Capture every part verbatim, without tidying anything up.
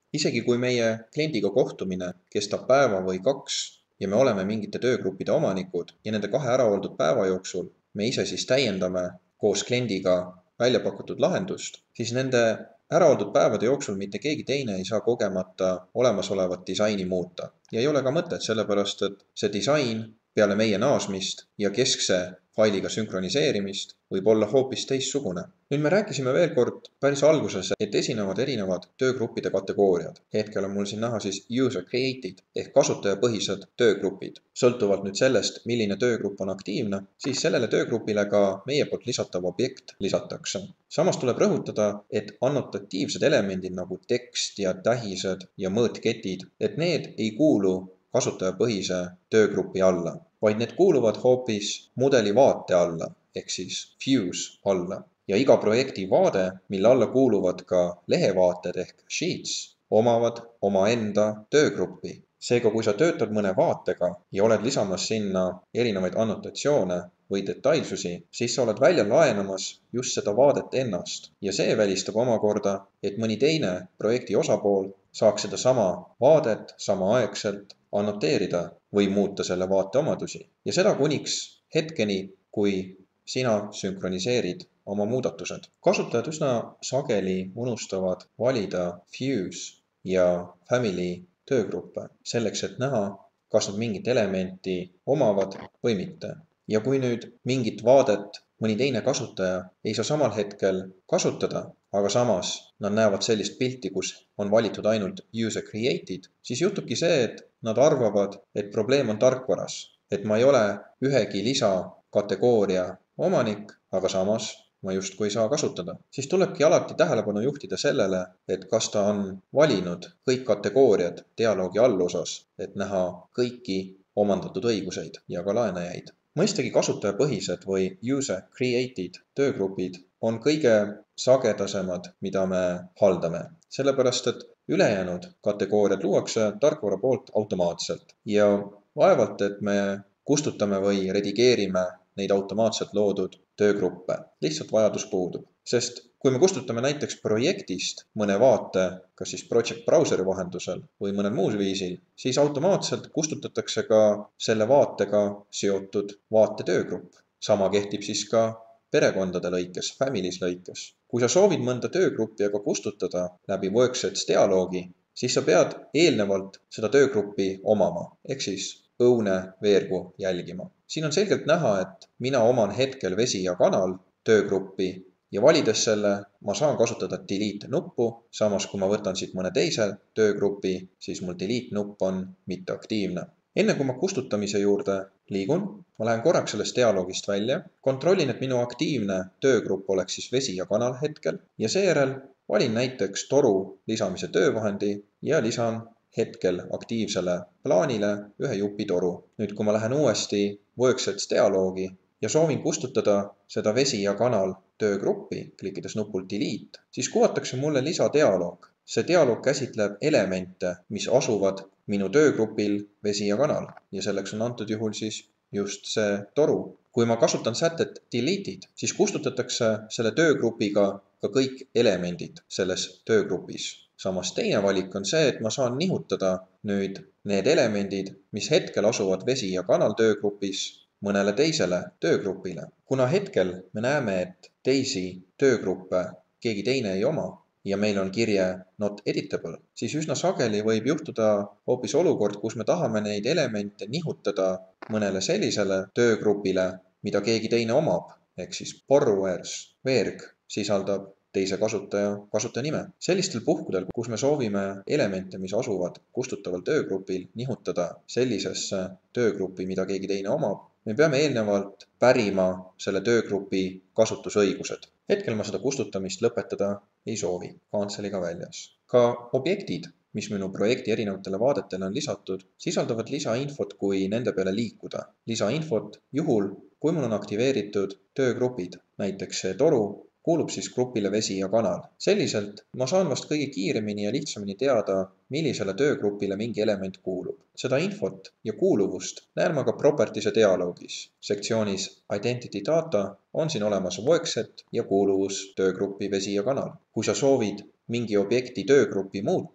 Isegi kui meie kliendiga kohtumine kestab päeva või kaks ja me oleme mingite töögruppide omanikud ja nende kahe ära oldud päeva jooksul me ise siis täiendame koos kliendiga välja pakutud lahendust, siis nende ära oldud päevade jooksul mitte keegi teine ei saa kogemata olemasolevat disaini muuta. Ja ei ole ka mõtet, sellepärast et see disain peale meie naasmist ja keskse failiga sünkroniseerimist võib olla hoopis teistsugune. Nüüd me rääkisime veel kord päris alguses, et esinevad erinevad töögruppide kategooriad. Hetkel on mul siin näha siis user created ehk kasutajapõhised töögrupid. Sõltuvalt nüüd sellest, milline töögrupp on aktiivne, siis sellele töögrupile ka meie poolt lisatav objekt lisatakse. Samas tuleb rõhutada, et annotatiivsed elemendid nagu tekst ja tähised ja mõõtketid, et need ei kuulu kasutajapõhise töögrupi alla, vaid need kuuluvad hoopis mudeli vaate alla, ehk siis views alla. Ja iga projekti vaade, mille alla kuuluvad ka lehevaated ehk sheets, omavad omaenda töögruppi. Seega, kui sa töötad mõne vaatega ja oled lisamas sinna erinevaid annotatsioone või detailsusi, siis sa oled välja laenamas just seda vaadet ennast. Ja see välistab omakorda, et mõni teine projekti osapool saaks seda sama vaadet samaaegselt annoteerida või muuta selle vaate omadusi. Ja seda kuniks hetkeni, kui sina sünkroniseerid oma muudatused. Kasutajad üsna sageli unustavad valida views ja family töögruppe selleks, et näha, kas nad mingit elementi omavad või mitte. Ja kui nüüd mingit vaadet mõni teine kasutaja ei saa samal hetkel kasutada, aga samas nad näevad sellist pilti, kus on valitud ainult user created, siis juhtubki see, et nad arvavad, et probleem on tarkvaras, et ma ei ole ühegi lisakategooria omanik, aga samas ma justkui ei saa kasutada. Siis tulebki alati tähelepanu juhtida sellele, et kas ta on valinud kõik kategooriad dialoogi allosas, et näha kõiki omandatud õiguseid ja ka laenajaid. Mõistagi kasutajapõhised või user created töögrupid on kõige sagedasemad, mida me haldame, sellepärast et ülejäänud kategooriad luuakse tarkvara poolt automaatselt ja vaevalt, et me kustutame või redigeerime neid automaatselt loodud töögruppe. Lihtsalt vajadus puudub, sest kui me kustutame näiteks projektist mõne vaate, kas siis project browseri vahendusel või mõnel muus viisil, siis automaatselt kustutatakse ka selle vaatega seotud vaate töögrupp. Sama kehtib siis ka perekondade lõikes, families lõikes. Kui sa soovid mõnda töögruppi aga kustutada läbi Worksets dialoogi, siis sa pead eelnevalt seda töögruppi omama, ehk siis õune veergu jälgima. Siin on selgelt näha, et mina oman hetkel vesi ja kanal töögruppi ja valides selle ma saan kasutada delete nuppu, samas kui ma võtan siit mõne teise töögrupi, siis mul delete nupp on mitteaktiivne. Enne kui ma kustutamise juurde liigun, ma lähen korraks sellest dialoogist välja, kontrollin, et minu aktiivne töögrupp oleks siis vesi ja kanal hetkel ja seejärel valin näiteks toru lisamise töövahendi ja lisan hetkel aktiivsele plaanile ühe jupi toru. Nüüd, kui ma lähen uuesti Worksets dialoogi ja soovin kustutada seda vesi ja kanal töögruppi, klikkides nupul delete, siis kuvatakse mulle lisadialoog. See dialoog käsitleb elemente, mis asuvad minu töögrupil vesi ja kanal ja selleks on antud juhul siis just see toru. Kui ma kasutan sätet deleted, siis kustutatakse selle töögrupiga ka kõik elemendid selles töögrupis. Samas teine valik on see, et ma saan nihutada nüüd need elemendid, mis hetkel asuvad vesi ja kanal töögrupis mõnele teisele töögrupile. Kuna hetkel me näeme, et teisi töögruppe keegi teine ei oma ja meil on kirje not editable, siis üsna sageli võib juhtuda hoopis olukord, kus me tahame neid elemente nihutada mõnele sellisele töögrupile, mida keegi teine omab, ehk siis borrowers, veerg sisaldab teise kasutaja kasutajanime. Sellistel puhkudel, kus me soovime elemente, mis asuvad kustutaval töögrupil, nihutada sellisesse töögruppi, mida keegi teine omab, me peame eelnevalt pärima selle töögrupi kasutusõigused. Hetkel ma seda kustutamist lõpetada ei soovi, canceliga väljas. Ka objektid, mis minu projekti erinevatele vaadetele on lisatud, sisaldavad lisainfot, kui nende peale liikuda. Lisainfot juhul, kui mul on aktiveeritud töögrupid, näiteks see toru, kuulub siis grupile vesi ja kanal. Selliselt ma saan vast kõige kiiremini ja lihtsamini teada, millisele töögrupile mingi element kuulub. Seda infot ja kuuluvust näen ma ka properties'e dialoogis. Sektsioonis Identity Data on siin olemas Workset ja kuuluvus töögruppi vesi ja kanal. Kui sa soovid mingi objekti töögruppi muuta,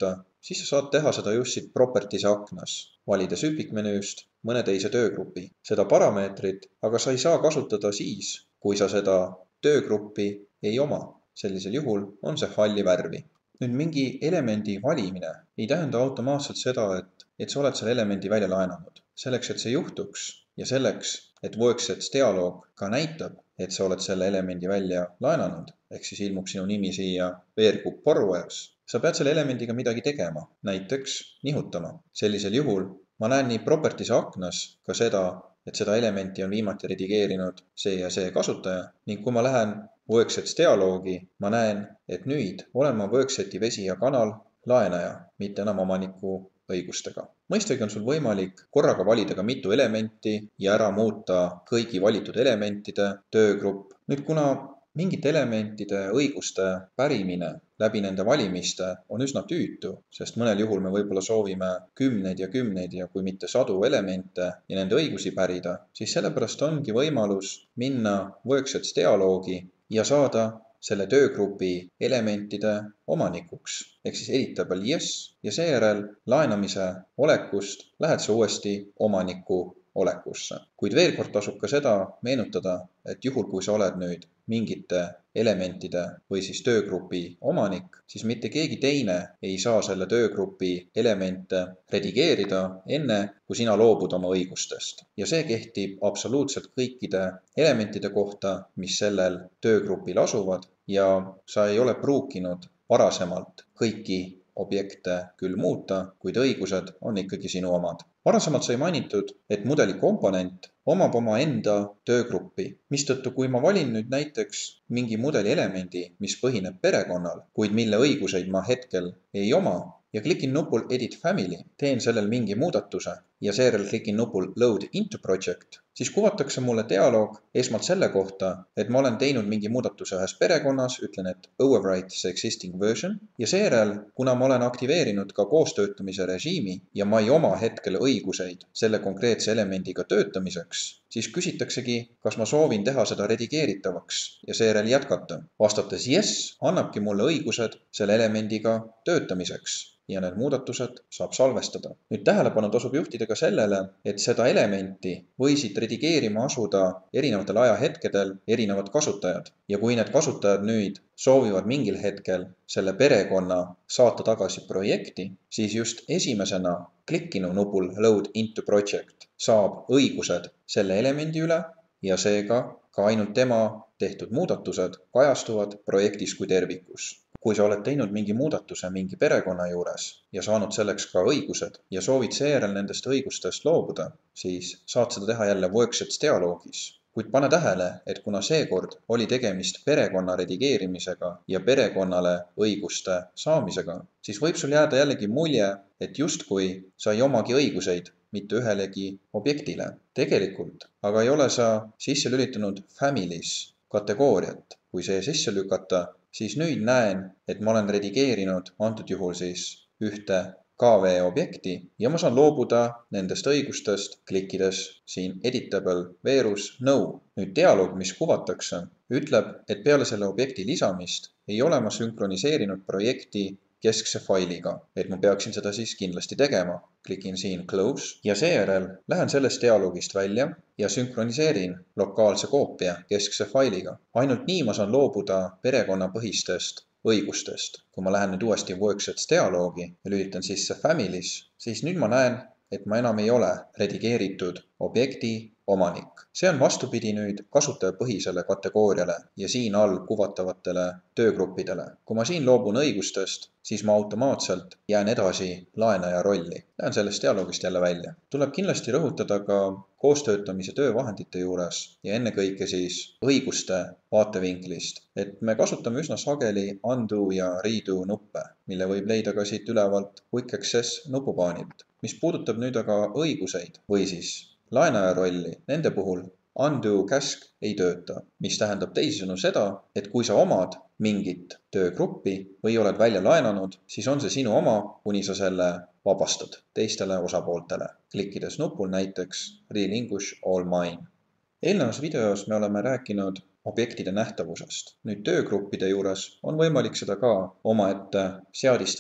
siis sa saad teha seda just siit Properties'e aknas, valides üksikmenüüst mõne teise töögrupi. Seda parameetrit aga sa ei saa kasutada siis, kui sa seda töögruppi ei oma. Sellisel juhul on see halli värvi. Nüüd mingi elemendi valimine ei tähenda automaatselt seda, et, et sa oled selle elemendi välja laenanud. Selleks, et see juhtuks ja selleks, et Worksets dialoog ka näitab, et sa oled selle elemendi välja laenanud, ehk siis ilmub sinu nimi siia Veergroup Borrowers, sa pead selle elemendiga midagi tegema, näiteks nihutama. Sellisel juhul ma näen nii Properties'e aknas ka seda, et seda elementi on viimati redigeerinud see ja see kasutaja ning kui ma lähen Worksets dialoogi, ma näen, et nüüd olen ma Workseti vesi ja kanal laenaja, mitte enam omaniku õigustega. Mõistagi on sul võimalik korraga valida ka mitu elementi ja ära muuta kõigi valitud elementide töögrupp. Nüüd kuna mingite elementide õiguste pärimine läbi nende valimiste on üsna tüütu, sest mõnel juhul me võib-olla soovime kümneid ja kümneid ja kui mitte sadu elemente ja nende õigusi pärida, siis sellepärast ongi võimalus minna Worksets dialoogi ja saada selle töögrupi elementide omanikuks, ehk siis editable yes ja seejärel laenamise olekust lähed sa uuesti omaniku olekusse. Kuid veel kord tasub ka seda meenutada, et juhul kui sa oled nüüd mingite elementide või siis töögrupi omanik, siis mitte keegi teine ei saa selle töögrupi elemente redigeerida enne, kui sina loobud oma õigustest. Ja see kehtib absoluutselt kõikide elementide kohta, mis sellel töögrupil asuvad ja sa ei ole pruukinud varasemalt kõiki objekte küll muuta, kuid õigused on ikkagi sinu omad. Varasemalt sai mainitud, et mudeli komponent omab oma enda töögruppi, mistõttu kui ma valin nüüd näiteks mingi mudeli elemendi, mis põhineb perekonnal, kuid mille õiguseid ma hetkel ei oma, ja klikin nupul Edit Family, teen sellel mingi muudatuse ja seejärel klikin nupul Load into Project, siis kuvatakse mulle dialoog esmalt selle kohta, et ma olen teinud mingi muudatuse ühes perekonnas, ütlen, et overwrite see existing version ja seejärel, kuna ma olen aktiveerinud ka koostöötamise režiimi ja ma ei oma hetkel õiguseid selle konkreetse elemendiga töötamiseks, siis küsitaksegi, kas ma soovin teha seda redigeeritavaks ja seejärel jätkata. Vastates yes, annabki mulle õigused selle elemendiga töötamiseks ja need muudatused saab salvestada. Nüüd tähelepanu tasub juhtida ka sellele, et seda elementi võisid redigeerima asuda erinevatel ajahetkedel erinevad kasutajad. Ja kui need kasutajad nüüd soovivad mingil hetkel selle perekonna saata tagasi projekti, siis just esimesena klikkinu nupul Load into Project saab õigused selle elemendi üle ja seega ka ainult tema tehtud muudatused kajastuvad projektis kui tervikus. Kui sa oled teinud mingi muudatuse mingi perekonna juures ja saanud selleks ka õigused ja soovid seejärel nendest õigustest loobuda, siis saad seda teha jälle Worksets dialoogis. Kuid pane tähele, et kuna seekord oli tegemist perekonna redigeerimisega ja perekonnale õiguste saamisega, siis võib sul jääda jällegi mulje, et justkui sa ei omagi õiguseid mitte ühelegi objektile. Tegelikult aga ei ole sa sisse lülitanud Families kategooriat. Kui see sisse lükata, siis nüüd näen, et ma olen redigeerinud antud juhul siis ühte K V objekti ja ma saan loobuda nendest õigustest, klikkides siin Editable Verus No. Nüüd dialoog, mis kuvatakse, ütleb, et peale selle objekti lisamist ei ole ma sünkroniseerinud projekti keskse failiga, et ma peaksin seda siis kindlasti tegema. Klikin siin Close ja seejärel lähen sellest dialoogist välja ja sünkroniseerin lokaalse koopia keskse failiga. Ainult nii ma saan loobuda perekonnapõhistest õigustest. Kui ma lähen nüüd uuesti Worksets dialoogi ja lülitan sisse Families, siis nüüd ma näen, et ma enam ei ole redigeeritud objekti omanik. See on vastupidi nüüd kasutajapõhisele kategooriale ja siin all kuvatavatele töögruppidele. Kui ma siin loobun õigustest, siis ma automaatselt jään edasi laenaja rolli. Lähen sellest dialoogist jälle välja. Tuleb kindlasti rõhutada ka koostöötamise töövahendite juures ja ennekõike siis õiguste vaatevinklist, et me kasutame üsna sageli undo ja redo nuppe, mille võib leida ka siit ülevalt Quick Access nupupaanilt. Mis puudutab nüüd aga õiguseid või siis laenaja rolli, nende puhul undo käsk ei tööta, mis tähendab teisisõnu seda, et kui sa omad mingit töögruppi või oled välja laenanud, siis on see sinu oma, kuni sa selle vabastad teistele osapooltele, klikkides nupul näiteks Relinquish all mine. Eelnevas videos me oleme rääkinud objektide nähtavusest. Nüüd töögruppide juures on võimalik seda ka omaette seadistada.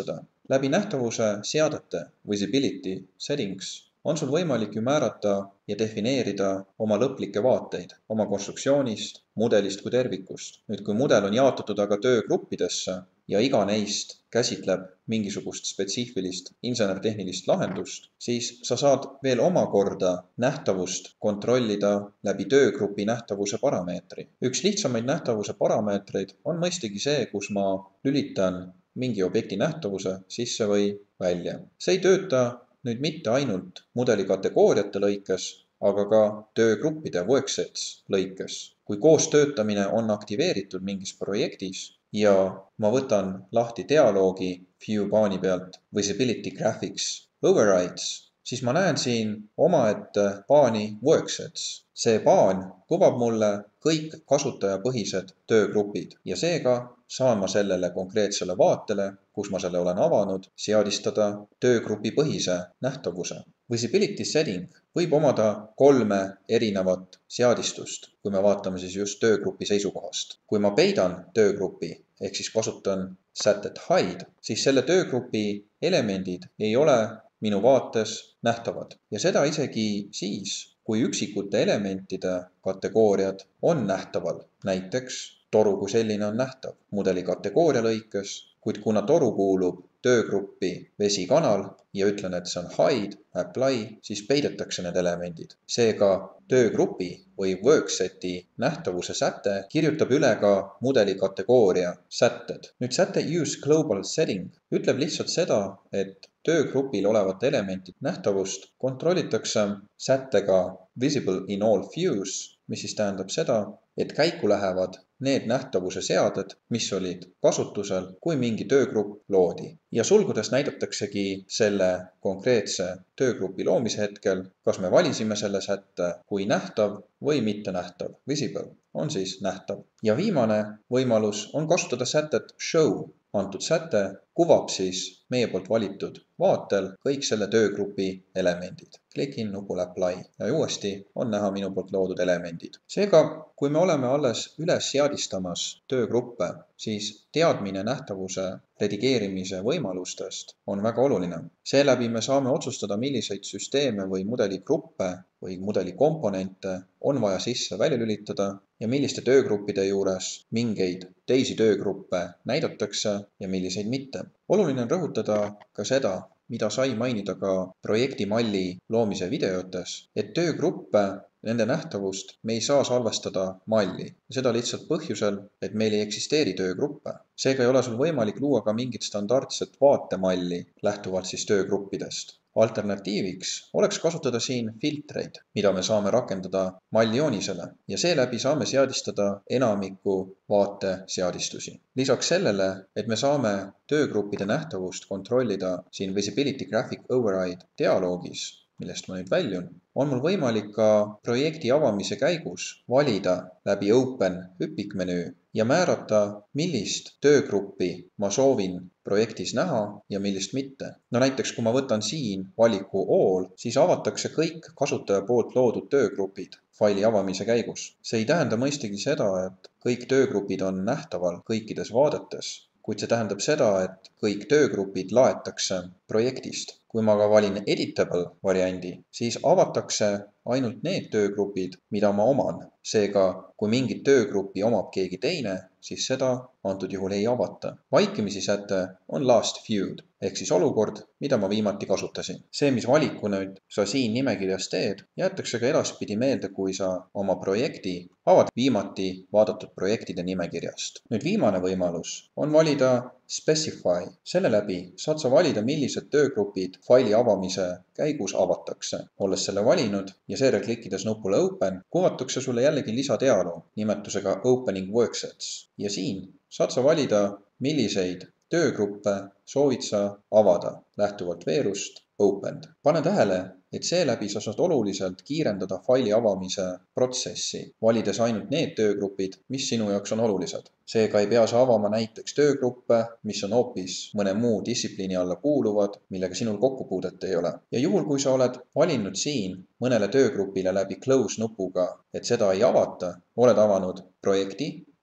Läbi nähtavuse seadete visibility settings on sul võimalik ju määrata ja defineerida oma lõplikke vaateid, oma konstruktsioonist, mudelist kui tervikust. Nüüd, kui mudel on jaotatud aga töögruppidesse ja iga neist käsitleb mingisugust spetsiifilist insenertehnilist lahendust, siis sa saad veel omakorda nähtavust kontrollida läbi töögrupi nähtavuse parameetri. Üks lihtsamaid nähtavuse parameetreid on mõistagi see, kus ma lülitan mingi objekti nähtavuse sisse või välja. See ei tööta nüüd mitte ainult mudeli kategooriate lõikes, aga ka töögruppide worksets lõikes. Kui koos töötamine on aktiveeritud mingis projektis ja ma võtan lahti dialoogi view paani pealt visibility graphics overrides, siis ma näen siin omaette paani worksets. See paan kuvab mulle kõik kasutajapõhised töögrupid ja seega saan ma sellele konkreetsele vaatele, kus ma selle olen avanud, seadistada töögrupi põhise nähtavuse. Visibility setting võib omada kolme erinevat seadistust, kui me vaatame siis just töögrupi seisukohast. Kui ma peidan töögrupi, ehk siis kasutan sätet hide, siis selle töögrupi elemendid ei ole minu vaates nähtavad. Ja seda isegi siis, kui üksikute elementide kategooriad on nähtaval. Näiteks toru kui selline on nähtav mudeli kategooria lõikes, kuid kuna toru kuulub töögruppi vesikanal ja ütlen, et see on hide, apply, siis peidetakse need elemendid. Seega töögrupi või workseti nähtavuse säte kirjutab üle ka mudeli kategooria sätted. Nüüd säte use global setting ütleb lihtsalt seda, et töögrupil olevate elementide nähtavust kontrollitakse sättega visible in all views, mis siis tähendab seda, et käiku lähevad need nähtavuse seaded, mis olid kasutusel, kui mingi töögrupp loodi. Ja sulgudes näidataksegi selle konkreetse töögrupi loomise hetkel, kas me valisime selle sätte kui nähtav või mitte nähtav. Visible on siis nähtav. Ja viimane võimalus on kasutada sätet show. Antud säte kuvab siis meie poolt valitud vaatel kõik selle töögrupi elemendid. Klikin nupul apply ja uuesti on näha minu poolt loodud elemendid. Seega, kui me oleme alles üles seadistamas töögruppe, siis teadmine nähtavuse redigeerimise võimalustest on väga oluline. Seeläbi me saame otsustada, milliseid süsteeme või mudeligruppe või mudeli komponente on vaja sisse välja lülitada ja milliste töögruppide juures mingeid teisi töögruppe näidatakse ja milliseid mitte. Oluline on rõhutada ka seda, mida sai mainida ka projektimalli loomise videotes, et töögruppe, nende nähtavust me ei saa salvestada malli. Seda lihtsalt põhjusel, et meil ei eksisteeri töögruppe. Seega ei ole sul võimalik luua ka mingit standardset vaatemalli lähtuvalt siis töögruppidest. Alternatiiviks oleks kasutada siin filtreid, mida me saame rakendada malljoonisele ja seeläbi saame seadistada enamiku vaateseadistusi. Lisaks sellele, et me saame töögruppide nähtavust kontrollida siin Visibility Graphic Override dialoogis, millest ma nüüd väljun, on mul võimalik ka projekti avamise käigus valida läbi Open hüpikmenüü ja määrata, millist töögruppi ma soovin projektis näha ja millist mitte. No näiteks, kui ma võtan siin valiku All, siis avatakse kõik kasutaja poolt loodud töögrupid faili avamise käigus. See ei tähenda mõistagi seda, et kõik töögrupid on nähtaval kõikides vaadetes, kuid see tähendab seda, et kõik töögrupid laetakse projektist. Kui ma ka valin editable variandi, siis avatakse ainult need töögrupid, mida ma oman. Seega, kui mingit töögruppi omab keegi teine, siis seda antud juhul ei avata. Vaikimisi säte on last viewed, ehk siis olukord, mida ma viimati kasutasin. See, mis valiku nüüd sa siin nimekirjas teed, jäetakse ka edaspidi meelde, kui sa oma projekti avad viimati vaadatud projektide nimekirjast. Nüüd viimane võimalus on valida Specify. Selle läbi saad sa valida, millised töögrupid faili avamise käigus avatakse. Olles selle valinud ja seejärel klikkides nupule Open, kuvatakse sulle jällegi lisadialoog nimetusega Opening Worksets. Ja siin saad sa valida, milliseid töögruppe soovid sa avada lähtuvalt veerust Opened. Pane tähele, et seeläbi sa saad oluliselt kiirendada faili avamise protsessi, valides ainult need töögrupid, mis sinu jaoks on olulised. Seega ei pea sa avama näiteks töögruppe, mis on hoopis mõne muu distsipliini alla kuuluvad, millega sinul kokkupuudet ei ole. Ja juhul, kui sa oled valinud siin mõnele töögrupile läbi Close nupuga, et seda ei avata, oled avanud projekti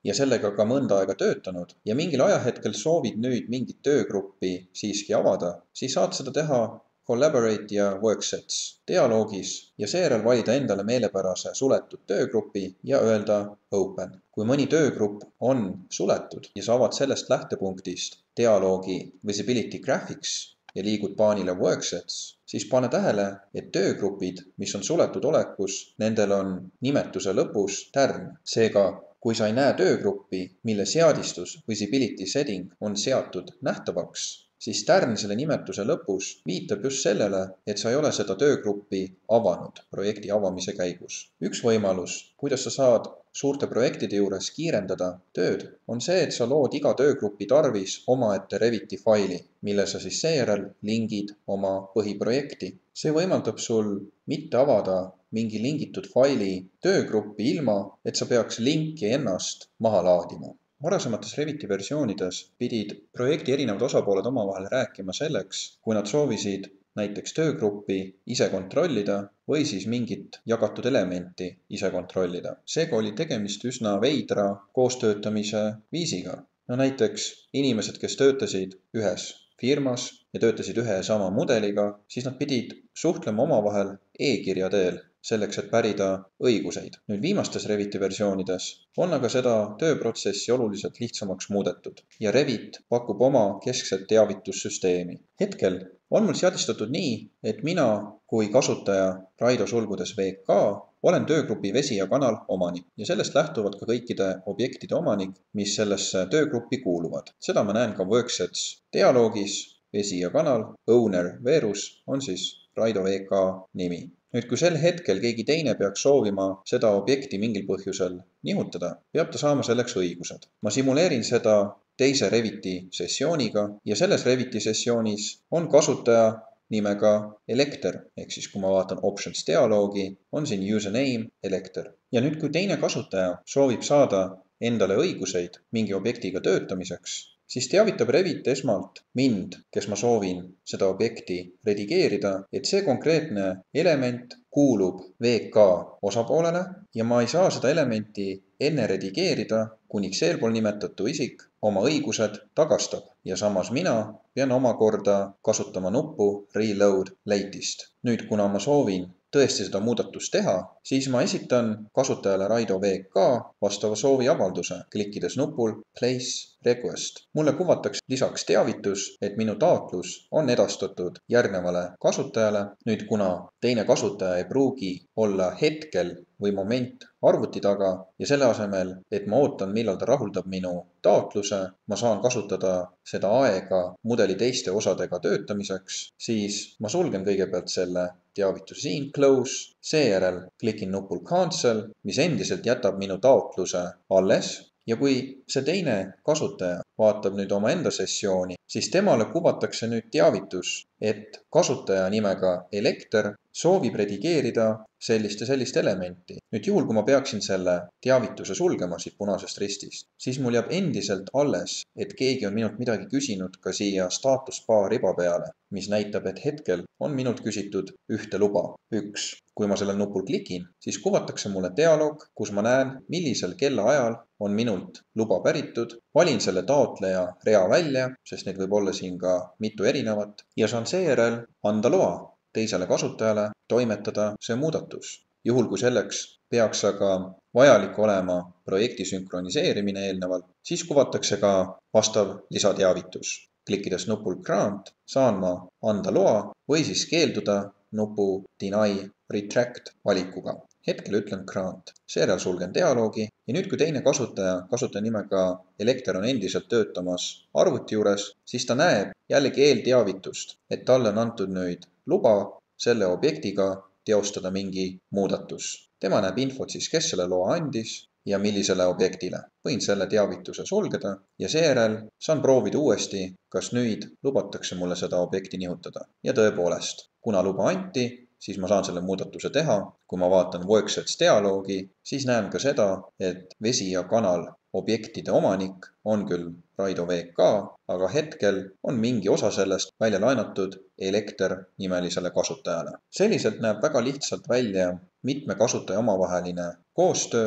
ja sellega ka mõnda aega töötanud ja mingil ajahetkel soovid nüüd mingit töögruppi siiski avada, siis saad seda teha Collaborate ja Worksets dialoogis ja seejärel valida endale meelepärase suletud töögrupi ja öelda Open. Kui mõni töögrupp on suletud ja sa avad sellest lähtepunktist dialoogi Visibility Graphics ja liigud paanile Worksets, siis pane tähele, et töögrupid, mis on suletud olekus, nendel on nimetuse lõpus tärn. Seega, kui sa ei näe töögruppi, mille seadistus Visibility Setting on seatud nähtavaks, siis tärn selle nimetuse lõpus viitab just sellele, et sa ei ole seda töögruppi avanud projekti avamise käigus. Üks võimalus, kuidas sa saad suurte projektide juures kiirendada tööd, on see, et sa lood iga töögrupi tarvis omaette Reviti faili, mille sa siis seejärel lingid oma põhiprojekti. See võimaldab sul mitte avada mingi lingitud faili töögruppi ilma, et sa peaks linki ennast maha laadima. Varasemates Reviti versioonides pidid projekti erinevad osapooled omavahel rääkima selleks, kui nad soovisid näiteks töögruppi ise kontrollida või siis mingit jagatud elementi ise kontrollida. Seega oli tegemist üsna veidra koostöötamise viisiga. No näiteks inimesed, kes töötasid ühes firmas ja töötasid ühe ja sama mudeliga, siis nad pidid suhtlema omavahel e-kirja teel, selleks, et pärida õiguseid. Nüüd viimastes Reviti versioonides on aga seda tööprotsessi oluliselt lihtsamaks muudetud ja Revit pakub oma keskset teavitussüsteemi. Hetkel on mul seadistatud nii, et mina kui kasutaja Raido sulgudes V K olen töögrupi Vesi ja Kanal omanik ja sellest lähtuvad ka kõikide objektide omanik, mis sellesse töögruppi kuuluvad. Seda ma näen ka Worksets dialoogis, Vesi ja Kanal, Owner Verus on siis Raido V K nimi. Nüüd, kui sel hetkel keegi teine peaks soovima seda objekti mingil põhjusel nihutada, peab ta saama selleks õigused. Ma simuleerin seda teise Reviti sessiooniga ja selles Reviti sessioonis on kasutaja nimega Electer, ehk siis kui ma vaatan Options dialoogi, on siin username Electer. Ja nüüd, kui teine kasutaja soovib saada endale õiguseid mingi objektiga töötamiseks, siis teavitab Revit esmalt mind, kes ma soovin seda objekti redigeerida, et see konkreetne element kuulub V K osapoolele ja ma ei saa seda elementi enne redigeerida, kuniks eelpool nimetatu isik oma õigused tagastab ja samas mina pean omakorda kasutama nuppu Reload Latest. Nüüd, kuna ma soovin tõesti seda muudatust teha, siis ma esitan kasutajale Raido V K vastava sooviavalduse, klikkides nupul Place Request. Mulle kuvatakse lisaks teavitus, et minu taotlus on edastatud järgnevale kasutajale. Nüüd, kuna teine kasutaja ei pruugi olla hetkel või moment arvuti taga ja selle asemel, et ma ootan, millal ta rahuldab minu taotluse, ma saan kasutada seda aega mudeli teiste osadega töötamiseks, siis ma sulgen kõigepealt selle teavituse siin, close, seejärel klikin nupul cancel, mis endiselt jätab minu taotluse alles. Ja kui see teine kasutaja vaatab nüüd oma enda sessiooni, siis temale kuvatakse nüüd teavitus, et kasutaja nimega Electer soovib redigeerida sellist ja sellist elementi. Nüüd juhul, kui ma peaksin selle teavituse sulgema siit punasest ristist, siis mul jääb endiselt alles, et keegi on minult midagi küsinud ka siia staatusbar riba peale, mis näitab, et hetkel on minult küsitud ühte luba, üks. Kui ma sellel nupul klikin, siis kuvatakse mulle dialoog, kus ma näen, millisel kellaajal on minult luba päritud, valin selle taotleja rea välja, sest neid võib olla siin ka mitu erinevat, ja saan seejärel anda loa teisele kasutajale toimetada see muudatus. Juhul, kui selleks peaks aga vajalik olema projekti sünkroniseerimine eelnevalt, siis kuvatakse ka vastav lisateavitus. Klikkides nupul Grant saan ma anda loa või siis keelduda nupu Deny Retract valikuga. Hetkel ütlen Grant. Seejärel sulgen dialoogi ja nüüd, kui teine kasutaja, kasutaja nimega Electer on endiselt töötamas arvuti juures, siis ta näeb jällegi eelteavitust, et talle on antud nüüd luba selle objektiga teostada mingi muudatus. Tema näeb infot siis, kes selle loa andis ja millisele objektile. Võin selle teavituse sulgeda ja seejärel saan proovida uuesti, kas nüüd lubatakse mulle seda objekti nihutada. Ja tõepoolest, kuna luba anti, siis ma saan selle muudatuse teha. Kui ma vaatan Worksets dialoogi, siis näen ka seda, et Vesi ja Kanal objektide omanik on küll Raido V K, aga hetkel on mingi osa sellest välja laenatud Electer nimelisele kasutajale. Selliselt näeb väga lihtsalt välja mitme kasutaja omavaheline koostöö,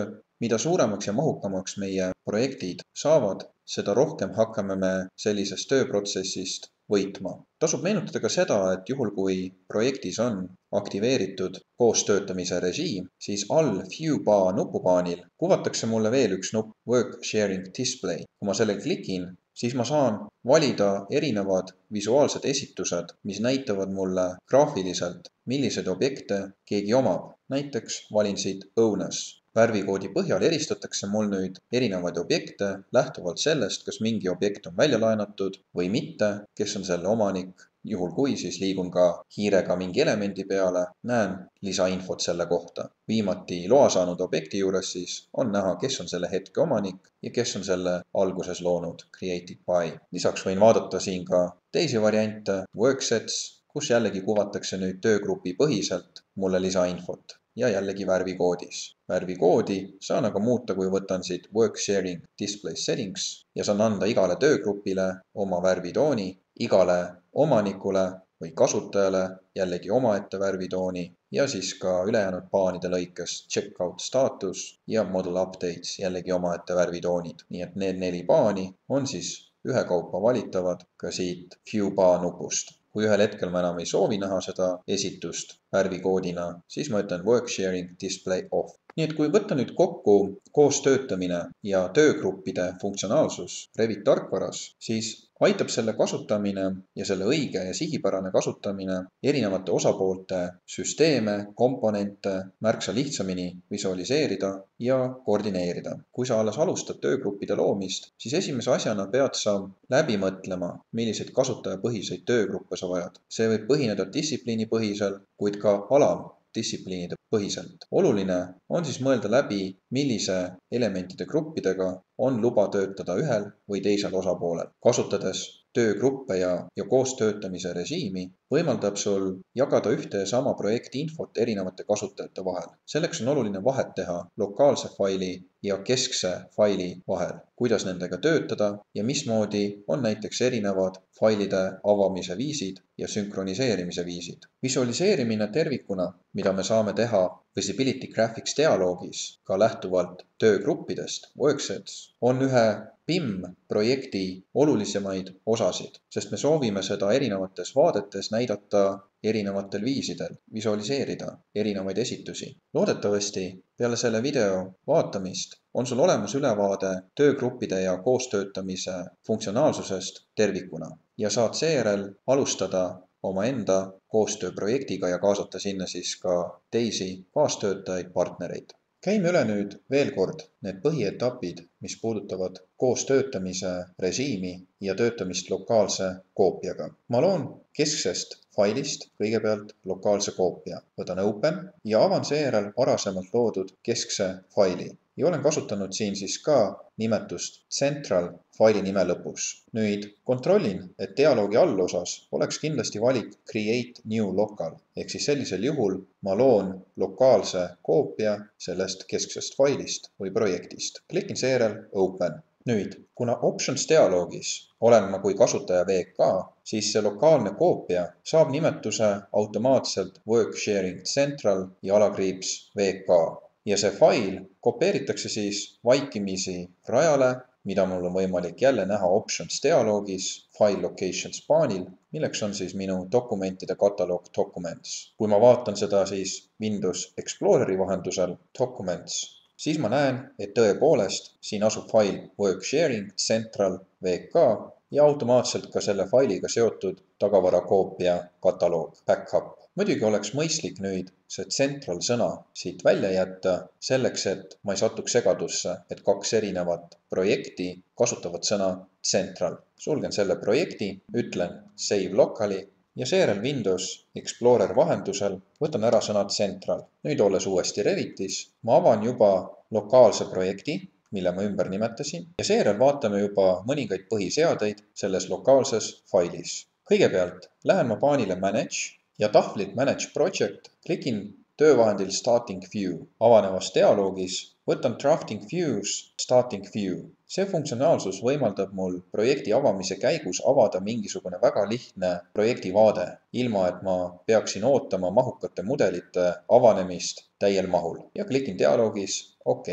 mida suuremaks ja mahukamaks meie projektid saavad, seda rohkem hakkame me sellisest tööprotsessist võitma. Tasub meenutada ka seda, et juhul kui projektis on aktiveeritud koostöötamise režiim, siis all Viewbar nupupaanil kuvatakse mulle veel üks nupp Work Sharing Display. Kui ma selle klikin, siis ma saan valida erinevad visuaalsed esitused, mis näitavad mulle graafiliselt, milliseid objekte keegi omab. Näiteks valin siit Owners. Värvikoodi põhjal eristatakse mul nüüd erinevaid objekte lähtuvalt sellest, kas mingi objekt on välja laenatud või mitte, kes on selle omanik. Juhul kui siis liigun ka hiirega mingi elemendi peale, näen lisainfot selle kohta. Viimati loa saanud objekti juures siis on näha, kes on selle hetke omanik ja kes on selle alguses loonud Created by. Lisaks võin vaadata siin ka teisi variante, Worksets, kus jällegi kuvatakse nüüd töögrupi põhiselt mulle lisainfot. Ja jällegi värvikoodis. Värvikoodi saan aga muuta, kui võtan siit Work Sharing Display Settings ja saan anda igale töögrupile oma värvitooni, igale omanikule või kasutajale jällegi omaette värvitooni ja siis ka ülejäänud paanide lõikes Checkout Status ja Model Updates jällegi omaette värvitoonid. Nii et need neli paani on siis ühekaupa valitavad ka siit Viewbar nupust. Kui ühel hetkel ma enam ei soovi näha seda esitust värvikoodina, siis ma ütlen Work Sharing Display Off. Nii et kui võtta nüüd kokku koostöötamine ja töögruppide funktsionaalsus Revit tarkvaras, siis aitab selle kasutamine ja selle õige ja sihipärane kasutamine erinevate osapoolte süsteeme, komponente märksa lihtsamini visualiseerida ja koordineerida. Kui sa alles alustad töögruppide loomist, siis esimese asjana pead sa läbi mõtlema, milliseid kasutajapõhiseid töögruppe sa vajad. See võib põhineda distsipliini põhisel, kuid ka alam distsipliinide põhiselt. Oluline on siis mõelda läbi, millise elementide gruppidega on luba töötada ühel või teisel osapoolel. Kasutades töögruppe ja, ja koostöötamise režiimi võimaldab sul jagada ühte ja sama projekti infot erinevate kasutajate vahel. Selleks on oluline vahet teha lokaalse faili ja keskse faili vahel, kuidas nendega töötada ja mismoodi on näiteks erinevad failide avamise viisid ja sünkroniseerimise viisid. Visualiseerimine tervikuna, mida me saame teha Visibility Graphics dialoogis ka lähtuvalt töögruppidest, Worksets, on ühe P I M-projekti olulisemaid osasid, sest me soovime seda erinevates vaadetes näidata erinevatel viisidel, visualiseerida erinevaid esitusi. Loodetavasti peale selle video vaatamist on sul olemas ülevaade töögruppide ja koostöötamise funktsionaalsusest tervikuna ja saad seejärel alustada omaenda koostööprojektiga ja kaasata sinna siis ka teisi kaastöötajaid, partnereid. Käime üle nüüd veel kord need põhietapid, mis puudutavad koostöötamise režiimi ja töötamist lokaalse koopiaga. Ma loon kesksest failist kõigepealt lokaalse koopia. Võtan Open ja avan seejärel varasemalt loodud keskse faili. Ja olen kasutanud siin siis ka nimetust Central faili nime lõpus. Nüüd kontrollin, et dialoogi allosas oleks kindlasti valik Create New Local, ehk siis sellisel juhul ma loon lokaalse koopia sellest kesksest failist või projektist. Klikin seejärel Open. Nüüd, kuna Options dialoogis olen ma kui kasutaja V K, siis see lokaalne koopia saab nimetuse automaatselt Work Sharing Central ja alakriips V K. Ja see fail kopeeritakse siis vaikimisi rajale, mida mul on võimalik jälle näha Options dialoogis File Locations paanil, milleks on siis minu dokumentide kataloog Documents. Kui ma vaatan seda siis Windows Exploreri vahendusel Documents, siis ma näen, et tõepoolest siin asub fail Work Sharing Central V K ja automaatselt ka selle failiga seotud tagavarakoopia kataloog Backup. Muidugi oleks mõistlik nüüd see Central sõna siit välja jätta selleks, et ma ei satuks segadusse, et kaks erinevat projekti kasutavad sõna Central. Sulgen selle projekti, ütlen Save Locally ja seejärel Windows Explorer vahendusel võtan ära sõna Central. Nüüd olles uuesti Revitis, ma avan juba lokaalse projekti, mille ma ümber nimetasin ja seejärel vaatame juba mõningaid põhiseadeid selles lokaalses failis. Kõigepealt lähen ma paanile Manage ja tahvlilt Manage Project klikin töövahendil Starting View. Avanevas dialoogis võtan Drafting Views Starting View. See funktsionaalsus võimaldab mul projekti avamise käigus avada mingisugune väga lihtne projektivaade, ilma et ma peaksin ootama mahukate mudelite avanemist täiel mahul. Ja klikin dialoogis OK.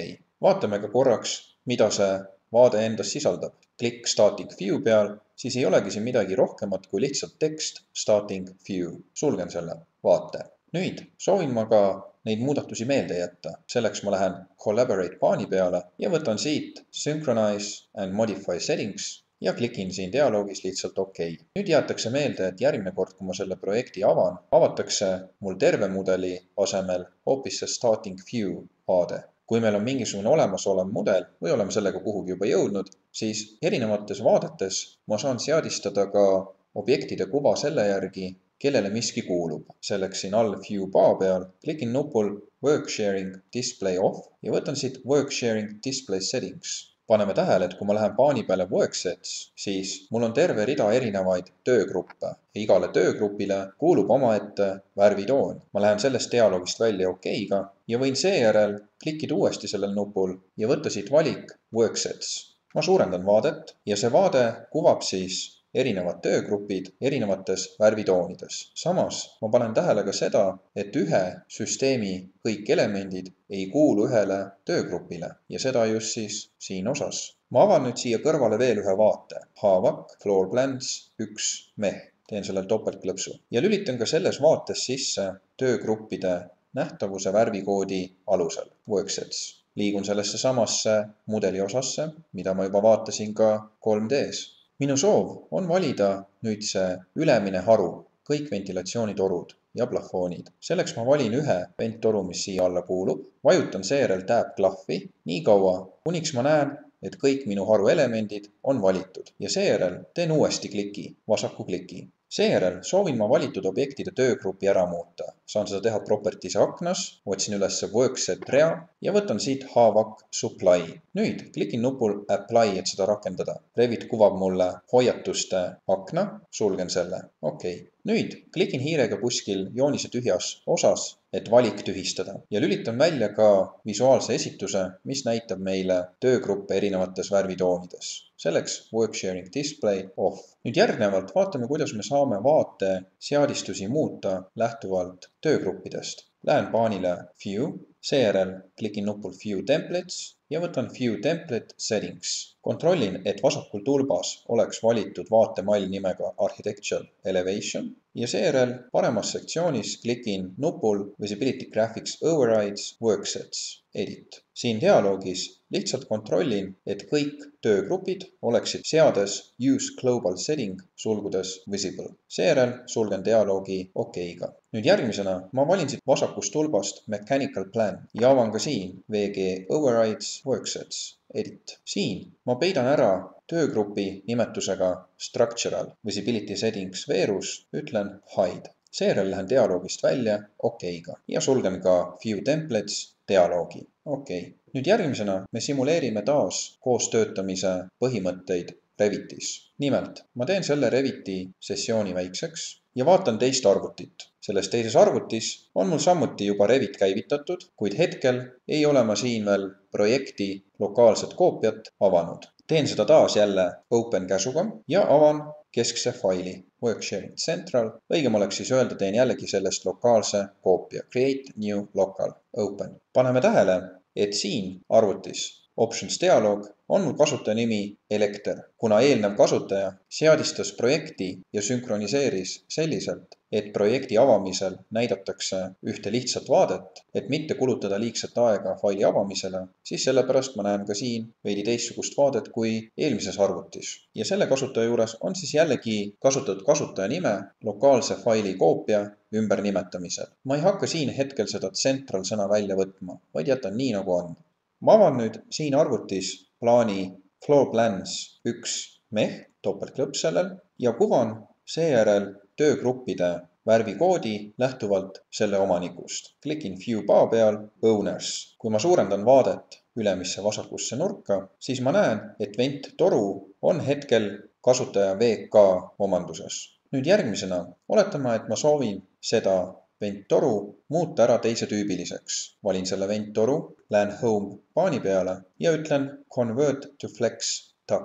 vaatame ka korraks, mida see vaade endas sisaldab. Klikk Static View peal, siis ei olegi siin midagi rohkemat kui lihtsalt tekst Static View. Sulgen selle vaate. Nüüd soovin ma ka neid muudatusi meelde jätta. Selleks ma lähen Collaborate paani peale ja võtan siit Synchronize and Modify Settings ja klikin siin dialoogis lihtsalt OK. Nüüd jäetakse meelde, et järgmine kord, kui ma selle projekti avan, avatakse mul terve mudeli asemel hoopis see Static View vaade. Kui meil on mingisugune olemasolev mudel või oleme sellega kuhugi juba jõudnud, siis erinevates vaadetes ma saan seadistada ka objektide kuva selle järgi, kellele miski kuulub. Selleks siin all View paa peal klikin nupul Work Sharing Display Off ja võtan siit Work Sharing Display Settings. Paneme tähele, et kui ma lähen paani peale Worksets, siis mul on terve rida erinevaid töögruppe. Igale töögrupile kuulub omaette värvitoon. Ma lähen sellest dialoogist välja OK-ga ja võin seejärel klikkida uuesti sellel nupul ja võtta siit valik Worksets. Ma suurendan vaadet ja see vaade kuvab siis erinevad töögrupid erinevates värvitoonides. Samas ma panen tähele ka seda, et ühe süsteemi kõik elemendid ei kuulu ühele töögrupile ja seda just siis siin osas. Ma avan nüüd siia kõrvale veel ühe vaate. Havak, Floor Plans, üks meh. Teen sellel topeltklõpsu. Ja lülitan ka selles vaates sisse töögruppide nähtavuse värvikoodi alusel. Worksets. Liigun sellesse samasse mudeli osasse, mida ma juba vaatasin ka kolm D-s. Minu soov on valida nüüd see ülemine haru, kõik ventilatsioonitorud ja plafoonid. Selleks ma valin ühe venttoru, mis siia alla kuulub, vajutan seejärel Tab klahvi nii kaua, kuniks ma näen, et kõik minu haru elemendid on valitud ja seejärel teen uuesti kliki, vasaku kliki. Seejärel soovin ma valitud objektide töögrupi ära muuta. Saan seda teha Properties aknas, otsin üles Workset rea ja võtan siit Havak Supply. Nüüd klikin nupul Apply, et seda rakendada. Revit kuvab mulle hoiatuste akna, sulgen selle. OK. Nüüd klikin hiirega kuskil joonise tühjas osas, et valik tühistada ja lülitan välja ka visuaalse esituse, mis näitab meile töögruppe erinevates värvitoonides. Selleks Work Sharing Display Off. Nüüd järgnevalt vaatame, kuidas me saame vaate seadistusi muuta lähtuvalt töögruppidest. Lähen paanile View, seejärel klikin nupul View Templates ja võtan View Template Settings. Kontrollin, et vasakul tulbas oleks valitud vaatemall nimega Architectural Elevation ja seejärel paremas sektsioonis klikin nupul Visibility Graphics Overrides Worksets Edit. Siin dialoogis lihtsalt kontrollin, et kõik töögrupid oleksid seades Use Global Setting sulgudes Visible. Seejärel sulgen dialoogi OK-ga. Nüüd järgmisena ma valin siit vasakust tulbast Mechanical Plan ja avan ka siin V G Overrides Worksets Edit. Siin ma peidan ära töögrupi nimetusega Structural Visibility Settings Verus, ütlen Hide. Seejärel lähen dialoogist välja OK-ga ja sulgen ka View Templates dialoogi. OK. Nüüd järgmisena me simuleerime taas koostöötamise põhimõtteid Revitis. Nimelt, ma teen selle Reviti sessiooni väikseks ja vaatan teist arvutit. Selles teises arvutis on mul samuti juba Revit käivitatud, kuid hetkel ei ole ma siin veel projekti lokaalset koopiat avanud. Teen seda taas jälle Open käsuga ja avan keskse faili Work Sharing Central. Õigem oleks siis öelda, teen jällegi sellest lokaalse koopia Create New Local Open. Paneme tähele, et siin arvutis Options dialoog on mul kasutaja nimi Elekter, kuna eelnev kasutaja seadistas projekti ja sünkroniseeris selliselt, et projekti avamisel näidatakse ühte lihtsat vaadet, et mitte kulutada liigset aega faili avamisele, siis sellepärast ma näen ka siin veidi teistsugust vaadet kui eelmises arvutis. Ja selle kasutaja juures on siis jällegi kasutatud kasutaja nime lokaalse faili koopia ümber nimetamisel. Ma ei hakka siin hetkel seda central sõna välja võtma, vaid jätan nii nagu on. Ma avan nüüd siin arvutis plaani Floor Plans üks meh, topeltklõps sellel, ja kuvan seejärel töögruppide värvikoodi lähtuvalt selle omanikust. Klikin View paa peal Owners. Kui ma suurendan vaadet ülemisse vasakusse nurka, siis ma näen, et vent toru on hetkel kasutaja V K omanduses. Nüüd järgmisena oletame, et ma soovin seda venttoru muuta ära teise tüübiliseks. Valin selle venttoru, lähen Home paani peale ja ütlen Convert to Flex Duct.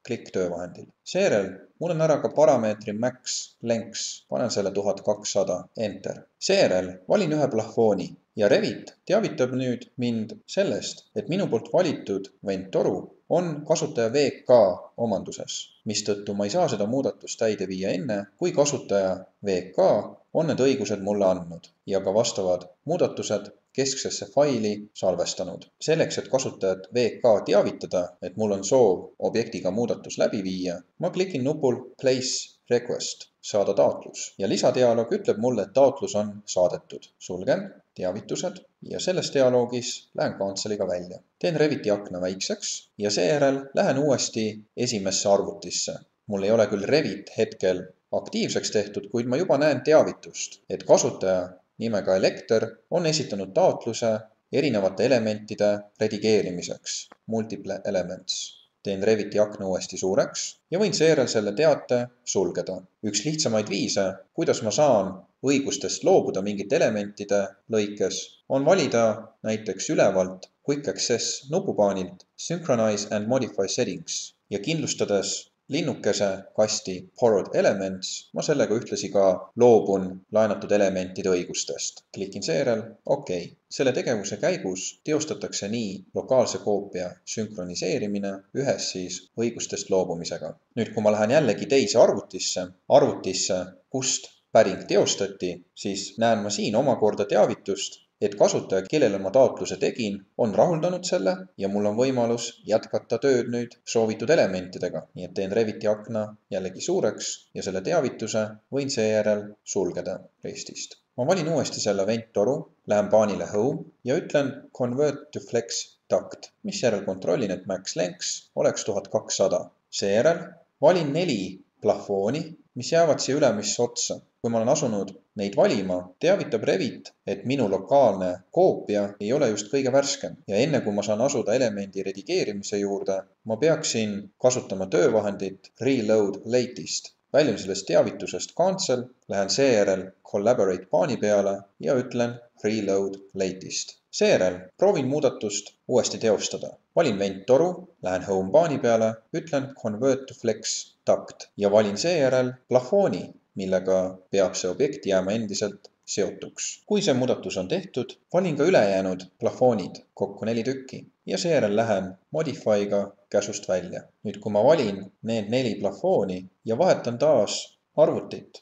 klikk töövahendil. Seejärel mul on ära ka parameetri max lengths, panen selle tuhat kakssada, enter. Seejärel valin ühe plafooni ja Revit teavitab nüüd mind sellest, et minu poolt valitud venttoru on kasutaja V K omanduses, mistõttu ma ei saa seda muudatust täide viia enne, kui kasutaja V K on need õigused mulle andnud ja ka vastavad muudatused kesksesse faili salvestanud. Selleks, et kasutajat V K teavitada, et mul on soov objektiga muudatus läbi viia, ma klikin nupul Place Request, saada taotlus. Ja lisadialoog ütleb mulle, et taotlus on saadetud. Sulgen teavitused ja selles dialoogis lähen Cancel'iga välja. Teen Reviti akna väikseks ja seejärel lähen uuesti esimesse arvutisse. Mul ei ole küll Revit hetkel aktiivseks tehtud, kuid ma juba näen teavitust, et kasutaja nimega Elekter on esitanud taotluse erinevate elementide redigeerimiseks, multiple elements. Teen Reviti akna uuesti suureks ja võin seejärel selle teate sulgeda. Üks lihtsamaid viise, kuidas ma saan õigustest loobuda mingite elementide lõikes, on valida näiteks ülevalt Quick Access nupupaanilt Synchronize and Modify Settings ja kindlustades linnukese kasti Borrowed Elements, ma sellega ühtlasi ka loobun laenatud elementide õigustest. Klikin seejärel OK. Selle tegevuse käigus teostatakse nii lokaalse koopia sünkroniseerimine ühes siis õigustest loobumisega. Nüüd, kui ma lähen jällegi teise arvutisse, arvutisse, kust päring teostati, siis näen ma siin omakorda teavitust, et kasutaja, kellele ma taotluse tegin, on rahuldanud selle ja mul on võimalus jätkata tööd nüüd soovitud elementidega. Nii et teen Reviti akna jällegi suureks ja selle teavituse võin seejärel sulgeda Restist. Ma valin uuesti selle venttoru, lähen paanile Home ja ütlen Convert to Flex Duct, mis järel kontrollin, et max lengths oleks tuhat kakssada. Seejärel valin neli plafooni, mis jäävad siia ülemisse otsa. Kui ma olen asunud neid valima, teavitab Revit, et minu lokaalne koopia ei ole just kõige värskem. Ja enne kui ma saan asuda elemendi redigeerimise juurde, ma peaksin kasutama töövahendit Reload Latest. Väljun sellest teavitusest Cancel, lähen seejärel Collaborate paani peale ja ütlen Reload Latest. Seejärel proovin muudatust uuesti teostada. Valin venttoru, lähen Home paani peale, ütlen Convert to Flex Duct ja valin seejärel plafooni, millega peab see objekt jääma endiselt seotuks. Kui see muudatus on tehtud, valin ka ülejäänud plafoonid, kokku neli tükki, ja seejärel lähen Modify'ga käsust välja. Nüüd, kui ma valin need neli plafooni ja vahetan taas arvutit,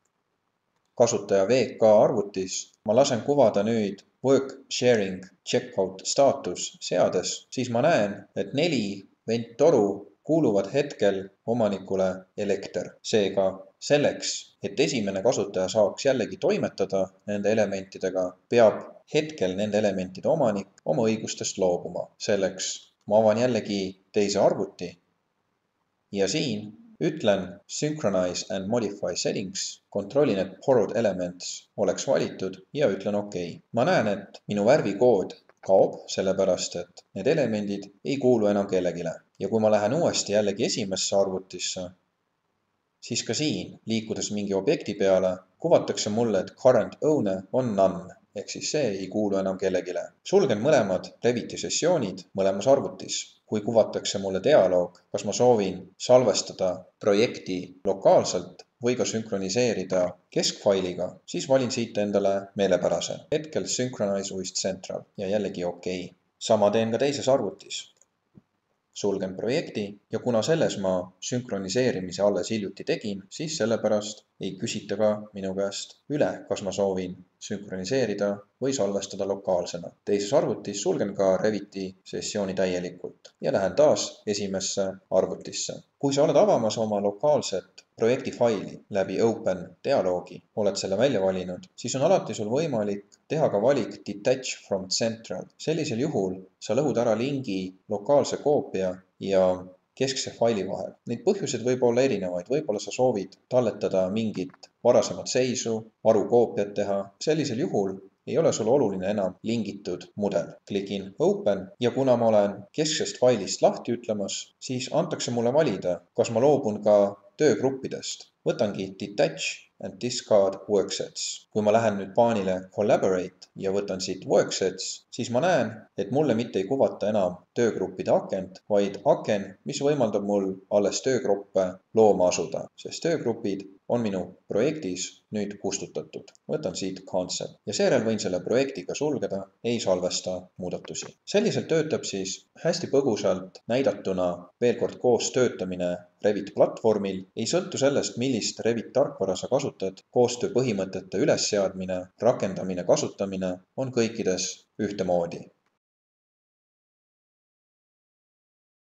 kasutaja V K arvutis, ma lasen kuvada nüüd Work Sharing Checkout staatus seades, siis ma näen, et neli venttoru kuuluvad hetkel omanikule Elekter. Seega selleks, et esimene kasutaja saaks jällegi toimetada nende elementidega, peab hetkel nende elementide omanik oma õigustest loobuma. Selleks ma avan jällegi teise arvuti ja siin ütlen Synchronize and Modify Settings, kontrollin, et Borrowed Elements oleks valitud ja ütlen OK. Ma näen, et minu värvikood kaob, sellepärast, et need elemendid ei kuulu enam kellegile. Ja kui ma lähen uuesti jällegi esimesse arvutisse, siis ka siin, liikudes mingi objekti peale, kuvatakse mulle, et current owner on none, ehk siis see ei kuulu enam kellegile. Sulgen mõlemad Reviti sessioonid mõlemas arvutis. Kui kuvatakse mulle dialoog, kas ma soovin salvestada projekti lokaalselt või ka sünkroniseerida keskfailiga, siis valin siit endale meelepärase. Hetkel Synchronize with Central ja jällegi OK. Sama teen ka teises arvutis. Sulgen projekti ja kuna selles ma sünkroniseerimise alles hiljuti tegin, siis sellepärast ei küsita ka minu käest üle, kas ma soovin sünkroniseerida või salvestada lokaalsena. Teises arvutis sulgen ka Reviti sessiooni täielikult ja lähen taas esimesse arvutisse. Kui sa oled avamas oma lokaalset projekti faili läbi Open dialoogi, oled selle välja valinud, siis on alati sul võimalik teha ka valik Detach from Central. Sellisel juhul sa lõhud ära lingi lokaalse koopia ja keskse faili vahel. Neid põhjused võib olla erinevaid. Võib-olla sa soovid talletada mingit varasemat seisu, varukoopiat teha. Sellisel juhul ei ole sul oluline enam lingitud mudel. Klikin Open ja kuna ma olen kesksest failist lahti ütlemas, siis antakse mulle valida, kas ma loobun ka töögruppidest. Võtangi Detach and discard worksets. Kui ma lähen nüüd paanile Collaborate ja võtan siit worksets, siis ma näen, et mulle mitte ei kuvata enam töögruppide akent, vaid aken, mis võimaldab mul alles töögruppe looma asuda, sest töögrupid on minu projektis nüüd kustutatud. Võtan siit cancel ja seejärel võin selle projektiga sulgeda, ei salvesta muudatusi. Selliselt töötab siis hästi põgusalt näidatuna veel kord koos töötamine Revit platvormil. Ei sõltu sellest, millist Revit tarkvara sa kasutad, koostöö põhimõtete ülesseadmine, rakendamine, kasutamine on kõikides ühtemoodi.